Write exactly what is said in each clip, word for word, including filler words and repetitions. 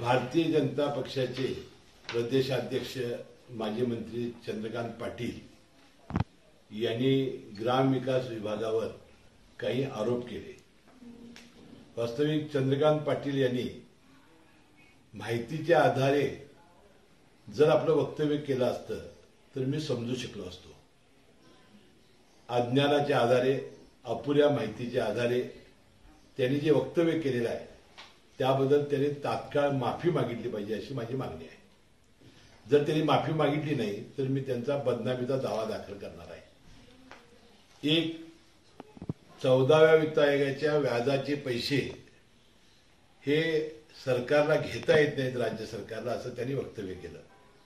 भारतीय जनता पक्षाचे प्रदेशाध्यक्ष माजी मंत्री चंद्रकांत पाटील यांनी ग्रामविकास विभागावर काही आरोप केले। वास्तविक चंद्रकांत पाटील यांनी माहितीच्या आधारे जर आपलं वक्तव्य केलं असतं तर मी समजू शकलो असतो। अज्ञानाच्या आधारे, अपुऱ्या माहितीच्या आधारे त्यांनी जे वक्तव्य केलेलं आहे त्याबद्दल त्यांनी तात्काळ माफी मागितली पाहिजे अशी माझी मागणी आहे। जर त्यांनी माफी मागितली नाही तर मी त्यांचा बदनामीचा दावा दाखल करणार आहे। एक चौदाव्या वित्त आयोगाच्या व्याजाचे पैसे हे सरकारला घेता येत नाहीत, राज्य सरकारला, असं त्यांनी वक्तव्य केलं।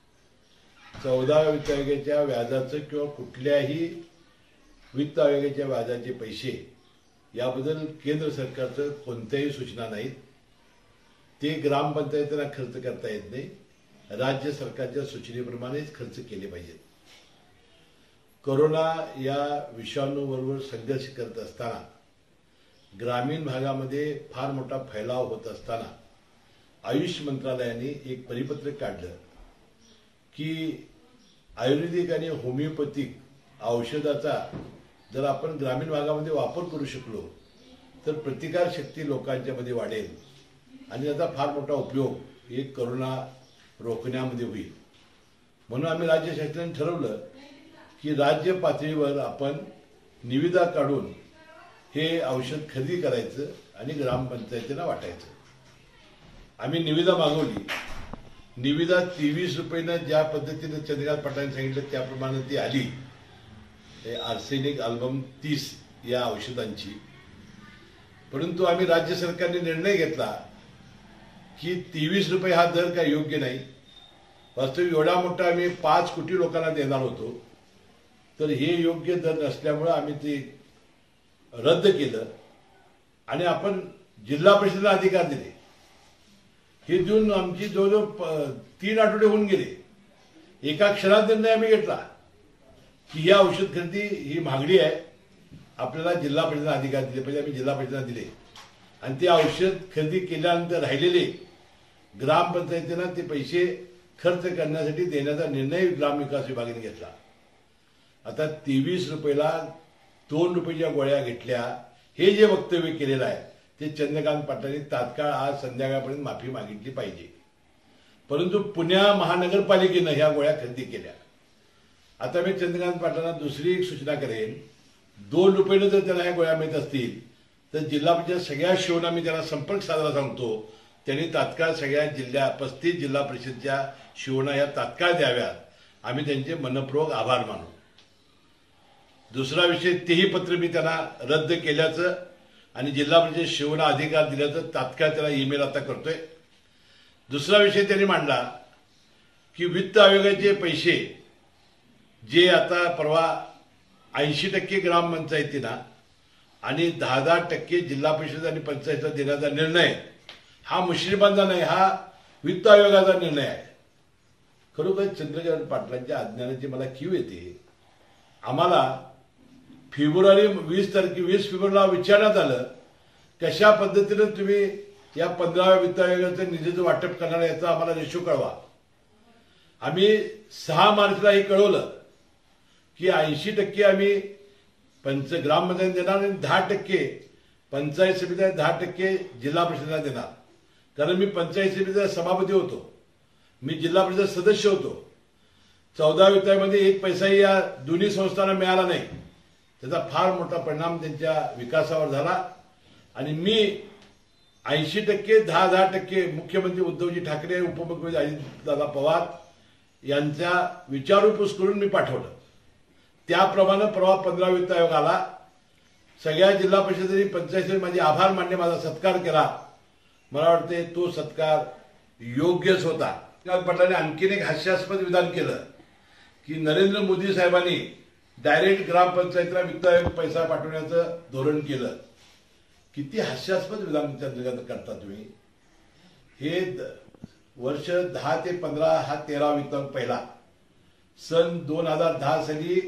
चौदाव्या वित्त आयोगाच्या व्याजाचं किंवा कुठल्याही वित्त आयोगाच्या व्याजाचे पैसे याबद्दल केंद्र सरकारचं कोणत्याही सूचना नाहीत। ते ग्रामपंचायतींना खर्च करता येत नाही, राज्य सरकारच्या सूचनेप्रमाणेच खर्च केले पाहिजेत। कोरोना या विषाणूबरोबर संघर्ष करत असताना, ग्रामीण भागामध्ये फार मोठा फैलाव होत असताना आयुष मंत्रालयाने एक परिपत्रक काढलं की आयुर्वेदिक आणि होमिओपॅथिक औषधाचा जर आपण ग्रामीण भागामध्ये वापर करू शकलो तर प्रतिकारशक्ती लोकांच्या मध्ये वाढेल आणि त्याचा फार मोठा उपयोग हे कोरोना रोखण्यामध्ये होईल। म्हणून आम्ही राज्य शासनाने ठरवलं की राज्य पातळीवर आपण निविदा काढून हे औषध खरेदी करायचं आणि ग्रामपंचायतीला वाटायचं। आम्ही निविदा मागवली। निविदा तेवीस रुपयानं ज्या पद्धतीने चंद्रकांत पाटलांनी सांगितलं त्याप्रमाणे ती आली, आर्सेनिक अल्बम तीस या औषधांची। परंतु आम्ही राज्य सरकारने निर्णय घेतला की तेवीस रुपये हा दर काय योग्य नाही। वास्तविक एवढा मोठा आम्ही पाच कोटी लोकांना देणार होतो, तर हे योग्य दर नसल्यामुळे आम्ही ते रद्द केलं आणि आपण जिल्हा परिषदेला अधिकार दिले। हे देऊन आमची जवळजवळ तीन आठवडे होऊन गेले। एका क्षणात निर्णय आम्ही घेतला की ही औषध खरेदी ही महागडी आहे, आपल्याला जिल्हा परिषदेला अधिकार दिले पाहिजे। आम्ही जिल्हा परिषदेला दिले आणि ते औषध खरेदी केल्यानंतर राहिलेले ग्रामपंचायतींना ते पैसे खर्च करण्यासाठी देण्याचा निर्णय ग्रामविकास विभागाने घेतला। आता तेवीस रुपयाला दोन रुपयाच्या गोळ्या घेतल्या हे जे वक्तव्य केलेलं आहे ते चंद्रकांत पाटलांनी तात्काळ आज संध्याकाळपर्यंत माफी मागितली पाहिजे। परंतु पुण्या महानगरपालिकेनं ह्या गोळ्या खरेदी केल्या। आता मी चंद्रकांत पाटलांना दुसरी एक सूचना करेन, दोन रुपयानं जर त्यांना ह्या गोळ्या मिळत असतील तर जिल्हा परिषद सगळ्या शिवना मी त्यांना संपर्क साधायला सांगतो, त्यांनी तात्काळ सगळ्या जिल्ह्या पस्तीस जिल्हा परिषदच्या शिवना या तात्काळ द्याव्यात। आम्ही त्यांचे मनपूर्वक आभार मानू। दुसरा विषय, तेही पत्र मी त्यांना रद्द केल्याचं आणि जिल्हा परिषद शिवना अधिकार दिल्याचं तात्काळ त्याला ईमेल आता करतोय। दुसरा विषय त्यांनी मांडला की वित्त आयोगाचे पैसे जे आता परवा ऐंशी टक्के ग्रामपंचायतींना आणि दहा दहा टक्के जिल्हा परिषद आणि पंचायतीला देण्याचा निर्णय हा मुश्रीफांचा नाही, हा वित्त आयोगाचा निर्णय आहे। खरोखर चंद्रकांत पाटलांच्या अज्ञानाची मला कीव येते। आम्हाला फेब्रुवारी वीस तारखे वीस फेब्रुवारीला विचारण्यात आलं कशा पद्धतीने तुम्ही या पंधराव्या वित्त आयोगाचं निधीचं वाटप करणार याचा आम्हाला रेशो कळवा। आम्ही सहा मार्चला हे कळवलं की ऐंशी टक्के आम्ही पंच ग्रामपंचायत देणार आणि दहा टक्के पंचायत समितीला, दहा टक्के जिल्हा परिषदेला देणार। कारण मी पंचायत समितीचा सभापती होतो, मी जिल्हा परिषद सदस्य होतो। चौदा वित्तामध्ये एक पैसाही या दोन्ही संस्थांना मिळाला नाही, त्याचा फार मोठा परिणाम त्यांच्या विकासावर झाला। आणि मी ऐंशी टक्के दहा दहा टक्के मुख्यमंत्री उद्धवजी ठाकरे, उपमुख्यमंत्री अजितदादा पवार यांचा विचारपूस करून मी पाठवलं। त्याप्रमाणे परवा पंधरा वित्त आयोग आला, सगळ्या जिल्हा परिषदेने पंचायत माझे आभार मानणे, माझा सत्कार केला। मला वाटते तो सत्कार योग्यच होता। पाटलांनी आणखीन एक हास्यास्पद विधान केलं की नरेंद्र मोदी साहेबांनी डायरेक्ट ग्रामपंचायतीला वित्त आयोग पैसा पाठवण्याचं धोरण केलं। किती हास्यास्पद विधान चंद्रकांत करता तुम्ही। हे वर्ष दहा ते पंधरा हा तेरा वित्त आयोग पहिला। सन दोन हजार दहा साली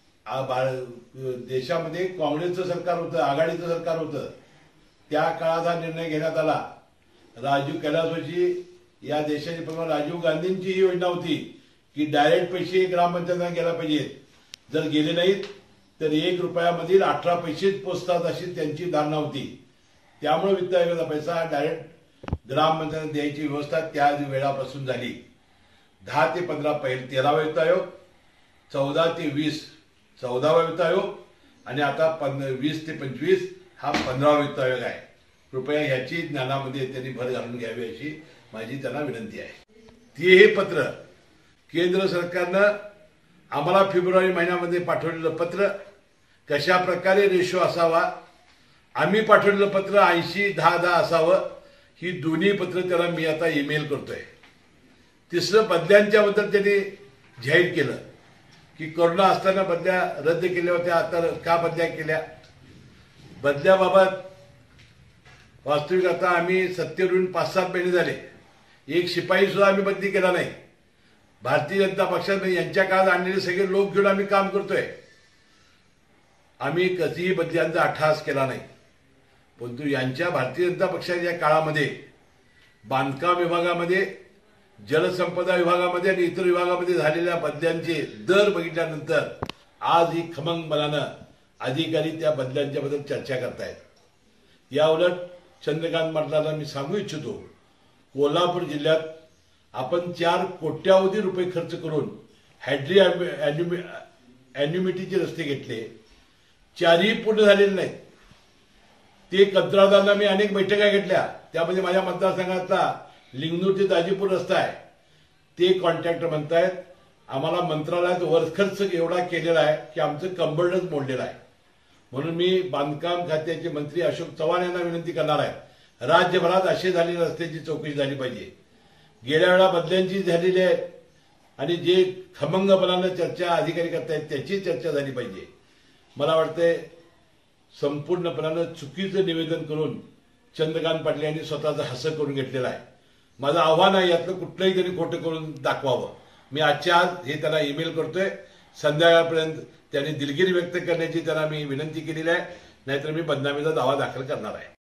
देशामध्ये काँग्रेसचं सरकार होतं, आघाडीचं सरकार होतं, त्या काळात हा निर्णय घेण्यात आला। राजू कैलासोजी या देशाचे प्रधान राजीव गांधींची ही योजना होती की डायरेक्ट पैसे ग्रामपंचायतींना गेला पाहिजेत, जर गेले नाहीत तर एक रुपयामधील अठरा पैसेच पोचतात अशी त्यांची धारणा होती. त्यामुळे वित्त आयोगाचा पैसा डायरेक्ट ग्रामपंचायतींना द्यायची व्यवस्था त्या वेळापासून झाली. दहा ते पंधरा पहिले तेरावा वित्त आयोग, चौदा ते वीस चौदावा वित्त आयोग आणि आता पंध वीस ते पंचवीस हा पंधरावा वित्त आयोग आहे. कृपया ह्याची ज्ञानामध्ये त्यांनी भर घालून घ्यावी अशी माझी त्यांना विनंती आहे. ते हे पत्र केंद्र सरकारनं आम्हाला फेब्रुवारी महिन्यामध्ये पाठवलेलं पत्र कशा प्रकारे रेशो असावा, आम्ही पाठवलेलं पत्र ऐंशी दहा दहा असावं, ही दोन्ही पत्र त्याला मी आता ईमेल करतोय. तिसरं बदल्यांच्या बद्दल त्यांनी जाहीर केलं की कोरोना असताना बदल्या रद्द केल्या होत्या, आता का बदल्या केल्या. बदल्याबाबत वास्तविक आता आम्ही सत्तेवरून पाच सात महिने झाले, एक शिपाई सुद्धा आम्ही बदली केला नाही. भारतीय जनता पक्षात यांच्या काळात आणलेले सगळे लोक घेऊन आम्ही काम करतोय. आम्ही कधीही बदल्यांचा अट्टहास केला नाही. परंतु यांच्या भारतीय जनता पक्षाच्या काळामध्ये बांधकाम विभागामध्ये, जलसंपदा विभागामध्ये आणि इतर विभागामध्ये झालेल्या बदल्यांचे दर बघितल्यानंतर आज ही खमंगपणानं अधिकारी त्या बदल्यांच्या बद्दल चर्चा करतायत. या उलट चंद्रकांत पाटलांना मी सांगू इच्छितो, कोल्हापूर जिल्ह्यात आपण चार कोट्यावधी रुपये खर्च करून हॅड्री ॲन्युमिटीचे रस्ते घेतले, चारही पूर्ण झालेले नाहीत. ते कंत्राटदारांना मी अनेक बैठका घेतल्या, त्यामध्ये माझ्या मतदारसंघातला लिंगनूर ते दाजीपूर रस्ता आहे. ते कॉन्ट्रॅक्टर म्हणतायत आम्हाला मंत्रालयात वर्ष एवढा केलेला आहे की आमचं कंबरडच मोडलेलं आहे. म्हणून मी बांधकाम खात्याचे मंत्री अशोक चव्हाण यांना विनंती करणार आहे, राज्यभरात असे झालेल्या रस्त्याची चौकशी झाली पाहिजे. गेल्या वेळा बदल्यांची झालेली आहे आणि जे खमंगपणानं चर्चा अधिकारी करतायत त्याची चर्चा झाली पाहिजे. मला वाटतंय संपूर्णपणानं चुकीचं निवेदन करून चंद्रकांत पाटील यांनी स्वतःचं हसं करून घेतलेलं आहे. माझं आव्हान आहे यातलं कुठलंही त्यांनी खोटं करून दाखवावं. मी आजच्या आज हे त्यांना ईमेल करतोय. संध्याकाळपर्यंत त्यांनी दिलगिरी व्यक्त करण्याची त्यांना मी विनंती केलेली आहे, नाहीतर मी बदनामीचा दावा दाखल करणार आहे.